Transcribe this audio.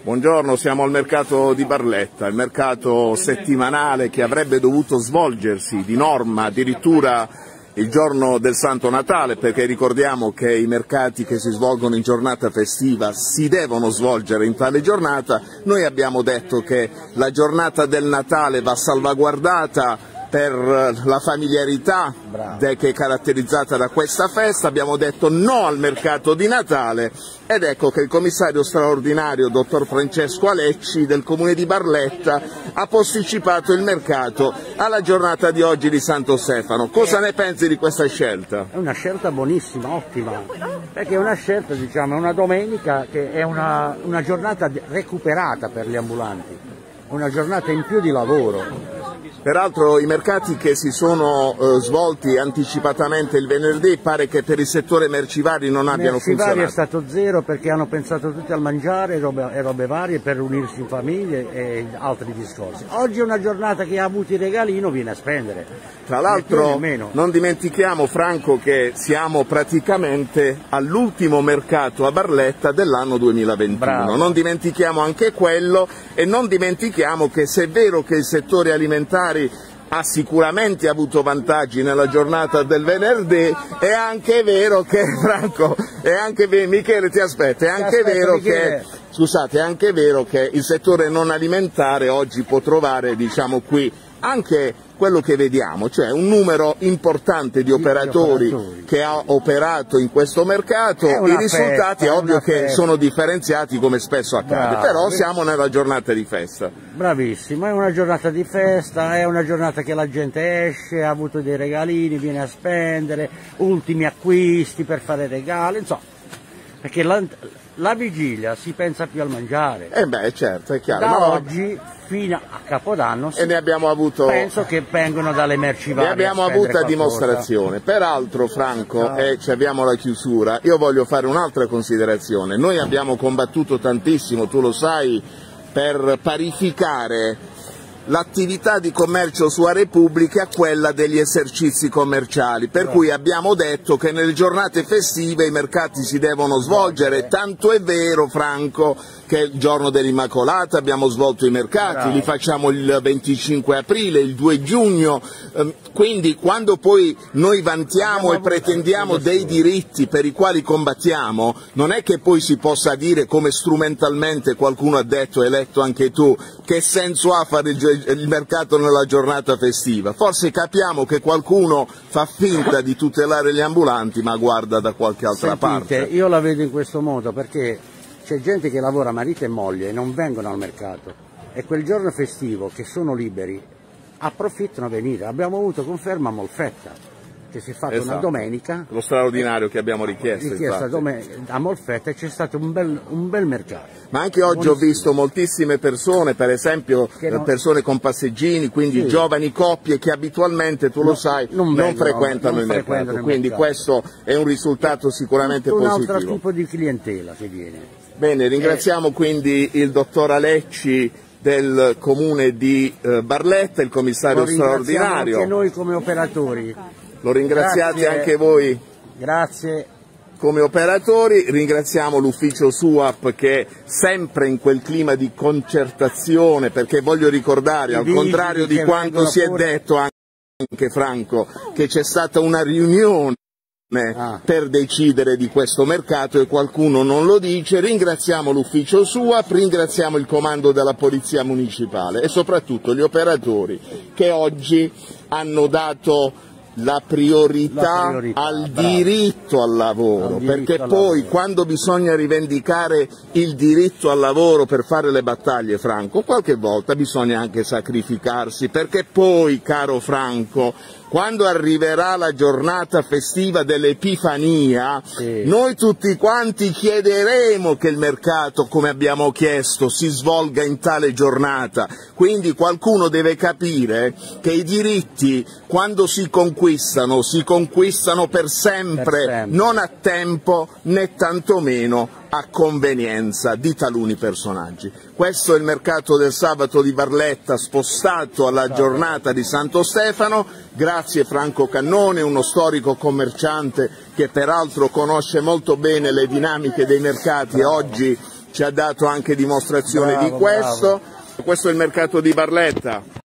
Buongiorno, siamo al mercato di Barletta, il mercato settimanale che avrebbe dovuto svolgersi di norma addirittura il giorno del Santo Natale, perché ricordiamo che i mercati che si svolgono in giornata festiva si devono svolgere in tale giornata. Noi abbiamo detto che la giornata del Natale va salvaguardata per la familiarità che è caratterizzata da questa festa. Abbiamo detto no al mercato di Natale ed ecco che il commissario straordinario dottor Francesco Alecci del comune di Barletta ha posticipato il mercato alla giornata di oggi di Santo Stefano. Cosa ne pensi di questa scelta? È una scelta buonissima, ottima, perché è una scelta, diciamo, è una domenica che è una giornata recuperata per gli ambulanti, una giornata in più di lavoro. Peraltro i mercati che si sono svolti anticipatamente il venerdì pare che per il settore mercivari non abbiano funzionato. Mercivari è stato zero perché hanno pensato tutti al mangiare e robe varie per unirsi in famiglie e altri discorsi. Oggi è una giornata che ha avuto il regalino, viene a spendere. Tra l'altro non dimentichiamo, Franco, che siamo praticamente all'ultimo mercato a Barletta dell'anno 2021. Bravo. Non dimentichiamo anche quello e non dimentichiamo che se è vero che il settore alimentare ha sicuramente avuto vantaggi nella giornata del venerdì, è anche vero che, Franco, Michele ti aspetta, è anche vero che, scusate, è anche vero che il settore non alimentare oggi può trovare, diciamo qui, anche quello che vediamo, cioè un numero importante di operatori che ha operato in questo mercato. I risultati è ovvio che sono differenziati come spesso accade, però siamo nella giornata di festa. Bravissimo, è una giornata di festa, è una giornata che la gente esce, ha avuto dei regalini, viene a spendere, ultimi acquisti per fare regali, insomma, perché la vigilia si pensa più al mangiare. Beh, certo, è chiaro. Da oggi fino a Capodanno e ne abbiamo avuto, penso che vengono dalle merci varie. Ne abbiamo avuta dimostrazione. Peraltro, Franco, abbiamo la chiusura, io voglio fare un'altra considerazione. Noi abbiamo combattuto tantissimo, tu lo sai, per parificare l'attività di commercio su aree pubbliche a quella degli esercizi commerciali, per cui abbiamo detto che nelle giornate festive i mercati si devono svolgere, tanto è vero, Franco, che il giorno dell'Immacolata abbiamo svolto i mercati, li facciamo il 25 aprile, il 2 giugno, quindi quando poi noi vantiamo e pretendiamo dei diritti per i quali combattiamo, non è che poi si possa dire, come strumentalmente qualcuno ha detto, e letto anche tu, che senso ha fare il mercato nella giornata festiva. Forse capiamo che qualcuno fa finta di tutelare gli ambulanti ma guarda da qualche altra parte. Io la vedo in questo modo perché c'è gente che lavora marito e moglie e non vengono al mercato e quel giorno festivo che sono liberi approfittano a venire. Abbiamo avuto conferma a Molfetta che si è fatta una domenica, lo straordinario che abbiamo richiesto a Molfetta, e c'è stato un bel mercato. Ma anche oggi ho visto moltissime persone, per esempio persone con passeggini, quindi giovani coppie che abitualmente, tu lo sai, non frequentano il mercato, quindi questo è un risultato sicuramente positivo. Un altro tipo di clientela che viene. Bene, ringraziamo quindi il dottor Alecci del comune di Barletta, il commissario straordinario. Anche noi come operatori. Lo ringraziate anche voi? Grazie. Come operatori, ringraziamo l'ufficio SUAP che è sempre in quel clima di concertazione, perché voglio ricordare, al contrario di quanto si è detto anche, Franco, che c'è stata una riunione per decidere di questo mercato e qualcuno non lo dice. Ringraziamo l'ufficio SUAP, ringraziamo il comando della Polizia Municipale e soprattutto gli operatori che oggi hanno dato la priorità al diritto al lavoro, perché poi quando bisogna rivendicare il diritto al lavoro per fare le battaglie, Franco, qualche volta bisogna anche sacrificarsi, perché poi, caro Franco, quando arriverà la giornata festiva dell'Epifania, noi tutti quanti chiederemo che il mercato, come abbiamo chiesto, si svolga in tale giornata. Quindi qualcuno deve capire che i diritti, quando si conquistano per sempre, non a tempo né tantomeno a convenienza di taluni personaggi. Questo è il mercato del sabato di Barletta spostato alla giornata di Santo Stefano. Grazie Franco Cannone, uno storico commerciante che peraltro conosce molto bene le dinamiche dei mercati e oggi ci ha dato anche dimostrazione di questo. Questo è il mercato di Barletta.